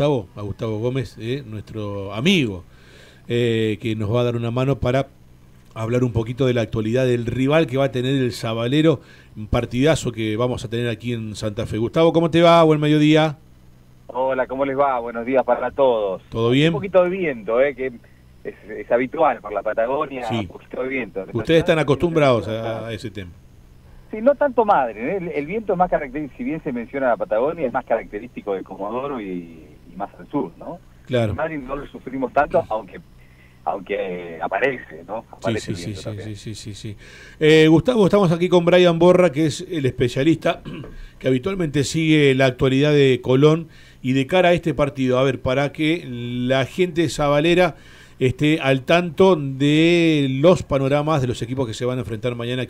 Gustavo, Gómez, nuestro amigo, que nos va a dar una mano para hablar un poquito de la actualidad del rival que va a tener el Sabalero, un partidazo que vamos a tener aquí en Santa Fe. Gustavo, ¿cómo te va? Buen mediodía. Hola, ¿cómo les va? Buenos días para todos. ¿Todo bien? Un poquito de viento, que es habitual por la Patagonia, sí. Un poquito de viento. Ustedes están acostumbrados a ese tema. Sí, no tanto Madre, el viento es más característico, si bien se menciona la Patagonia, es más característico de Comodoro y más al sur, ¿no? Claro. En Madrid no lo sufrimos tanto, aunque aparece, ¿no? Aparece Sí. Gustavo, estamos aquí con Brian Borra, que es el especialista que habitualmente sigue la actualidad de Colón y de cara a este partido. A ver, para que la gente sabalera esté al tanto de los panoramas de los equipos que se van a enfrentar mañana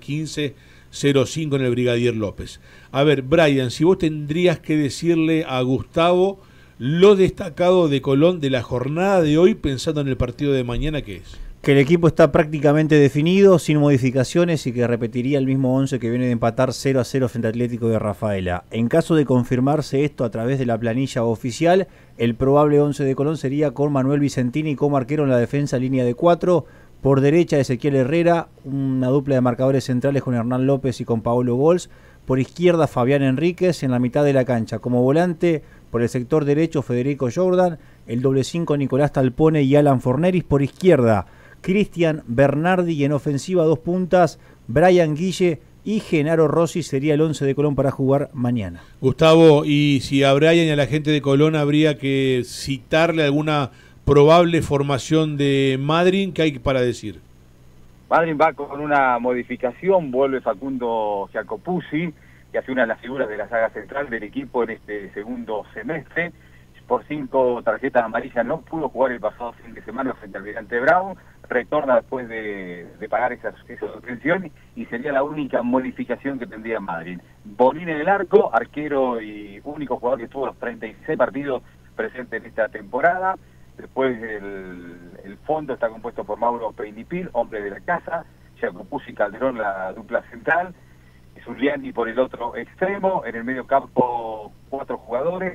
15:05 en el Brigadier López. A ver, Brian, si vos tendrías que decirle a Gustavo lo destacado de Colón de la jornada de hoy, pensando en el partido de mañana, ¿qué es? Que el equipo está prácticamente definido, sin modificaciones, y que repetiría el mismo 11 que viene de empatar 0-0 frente a Atlético de Rafaela. En caso de confirmarse esto a través de la planilla oficial, el probable 11 de Colón sería con Manuel Vicentini como arquero en la defensa, línea de 4. Por derecha, Ezequiel Herrera, una dupla de marcadores centrales con Hernán López y con Paolo Bols. Por izquierda, Fabián Enríquez en la mitad de la cancha. Como volante, por el sector derecho, Federico Jordan. El doble 5, Nicolás Talpone y Alan Forneris. Por izquierda, Cristian Bernardi, y en ofensiva 2 puntas, Brian Guille y Genaro Rossi sería el 11 de Colón para jugar mañana. Gustavo, y si a Brian y a la gente de Colón habría que citarle alguna probable formación de Madryn, ¿qué hay para decir? Madryn va con una modificación, vuelve Facundo Giacopuzzi, que hace una de las figuras de la saga central del equipo en este segundo semestre. Por 5 tarjetas amarillas no pudo jugar el pasado fin de semana frente al Almirante Brown, retorna después de pagar esa suspensión y sería la única modificación que tendría Madryn. Bolín en el arco, arquero y único jugador que estuvo los 36 partidos presentes en esta temporada. Después el fondo está compuesto por Mauro Peinipil, hombre de la casa, Giacopuzzi y Calderón, la dupla central, Zuliani por el otro extremo, en el medio campo 4 jugadores,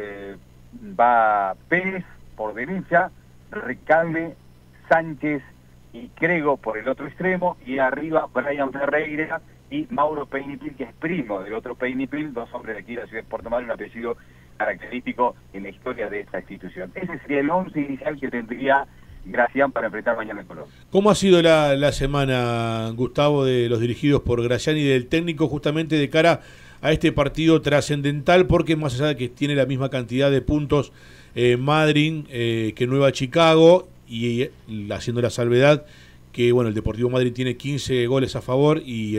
va Pérez por derecha, Recalde, Sánchez y Crego por el otro extremo, y arriba Brian Ferreira y Mauro Peinipil, que es primo del otro Peinipil, 2 hombres de aquí de la ciudad de Puerto Madryn, un apellido característico en la historia de esta institución. Ese sería el 11 inicial que tendría Gracián para enfrentar mañana el Colón. ¿Cómo ha sido la semana, Gustavo, de los dirigidos por Gracián y del técnico justamente de cara a este partido trascendental? Porque más allá de que tiene la misma cantidad de puntos Madryn que Nueva Chicago, y haciendo la salvedad que bueno, el Deportivo Madryn tiene 15 goles a favor y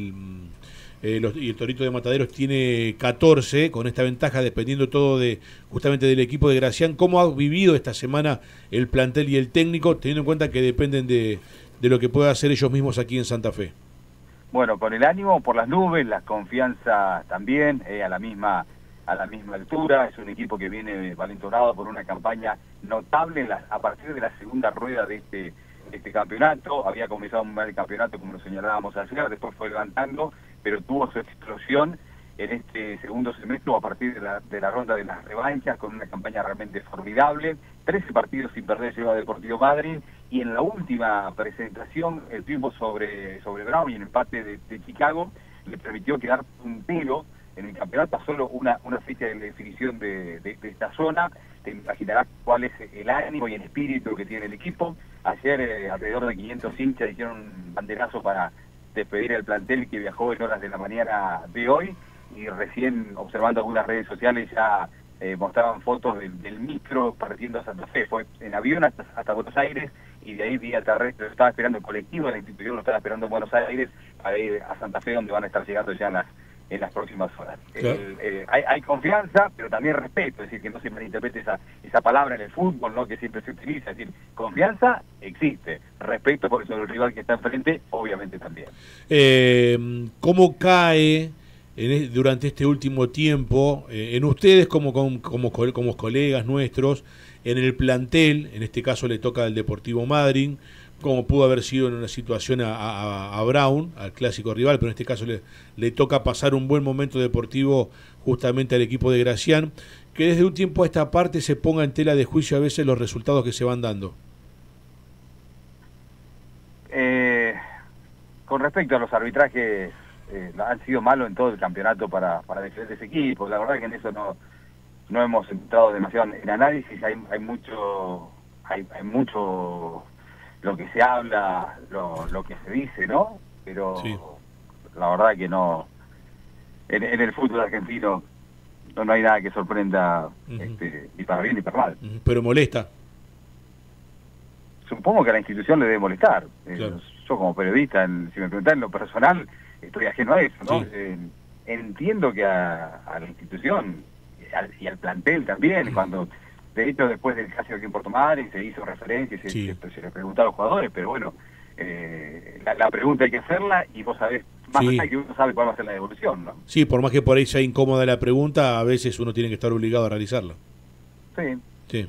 el Torito de Mataderos tiene 14, con esta ventaja dependiendo todo justamente del equipo de Gracián. ¿Cómo ha vivido esta semana el plantel y el técnico, teniendo en cuenta que dependen de lo que puedan hacer ellos mismos aquí en Santa Fe? Bueno, con el ánimo por las nubes, la confianza también, a la misma altura. Es un equipo que viene valentonado por una campaña notable a partir de la segunda rueda de este campeonato. Había comenzado muy mal el campeonato, como lo señalábamos ayer, después fue levantando, pero tuvo su explosión en este segundo semestre a partir de la ronda de las revanchas, con una campaña realmente formidable. 13 partidos sin perder lleva Deportivo Madryn, y en la última presentación el triunfo sobre Brown y el empate de Chicago le permitió quedar puntero en el campeonato a solo una fecha de definición de esta zona. Te imaginarás cuál es el ánimo y el espíritu que tiene el equipo. Ayer alrededor de 500 hinchas hicieron un banderazo para despedir al plantel que viajó en horas de la mañana de hoy, y recién observando algunas redes sociales ya mostraban fotos del micro partiendo a Santa Fe. Fue en avión hasta Buenos Aires, y de ahí vía terrestre. Lo estaba esperando el colectivo de la institución, lo estaba esperando en Buenos Aires para ir a Santa Fe, donde van a estar llegando ya en las próximas horas. Claro. Hay confianza, pero también respeto, es decir, que no se malinterprete esa palabra en el fútbol, ¿no?, que siempre se utiliza. Es decir, confianza existe, respeto por eso del rival que está enfrente, obviamente también. ¿Cómo cae durante este último tiempo en ustedes como colegas nuestros, en el plantel? En este caso le toca al Deportivo Madryn, como pudo haber sido en una situación a Brown, al clásico rival, pero en este caso le toca pasar un buen momento deportivo justamente al equipo de Gracián. que desde un tiempo a esta parte se ponga en tela de juicio a veces los resultados que se van dando? Con respecto a los arbitrajes, han sido malos en todo el campeonato para diferentes equipos. La verdad que en eso no hemos entrado demasiado en análisis. Hay mucho lo que se habla, lo que se dice, ¿no? Pero sí, la verdad que no. En el fútbol argentino no hay nada que sorprenda, ni para bien ni para mal. Pero molesta. Supongo que a la institución le debe molestar. Claro. Yo como periodista, si me preguntan en lo personal, estoy ajeno a eso, ¿no? Sí. Entiendo que a la institución y al plantel también, cuando de hecho después del caso aquí en Puerto Madryn se hizo referencia y se le preguntó a los jugadores, pero bueno, la pregunta hay que hacerla y vos sabés, más allá que uno sabe cuál va a ser la devolución, ¿no? Sí, por más que por ahí sea incómoda la pregunta, a veces uno tiene que estar obligado a realizarla. Sí.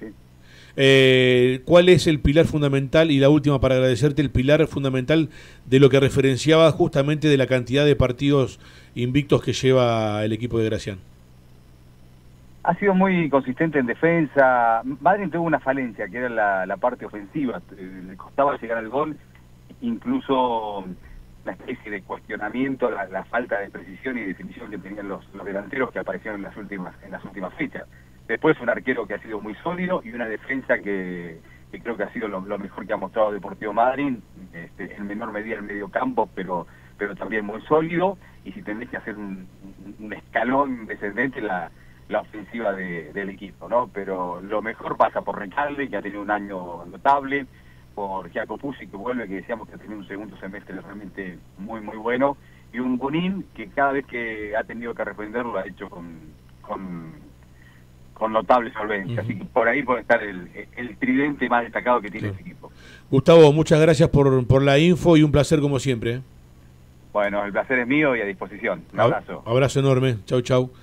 ¿Cuál es el pilar fundamental, y la última para agradecerte, el pilar fundamental de lo que referenciaba justamente de la cantidad de partidos invictos que lleva el equipo de Gracián? Ha sido muy consistente en defensa. Madryn tuvo una falencia que era la parte ofensiva, le costaba llegar al gol, incluso una especie de cuestionamiento, la falta de precisión y definición que tenían los delanteros que aparecieron en las últimas fechas. Después un arquero que ha sido muy sólido y una defensa que creo que ha sido lo mejor que ha mostrado Deportivo Madryn, en menor medida en medio campo, pero también muy sólido. Y si tenés que hacer un escalón descendente, la ofensiva del equipo, ¿no? Pero lo mejor pasa por Recalde, que ha tenido un año notable, por Giacomo Pucci, que vuelve, que decíamos que ha tenido un segundo semestre realmente muy muy bueno, y un Bonín que cada vez que ha tenido que responder lo ha hecho con notable solvencia. Así que por ahí puede estar el tridente más destacado que tiene este equipo. Gustavo, muchas gracias por la info y un placer como siempre. Bueno, el placer es mío y a disposición. Un abrazo. Abrazo enorme. Chau, chau.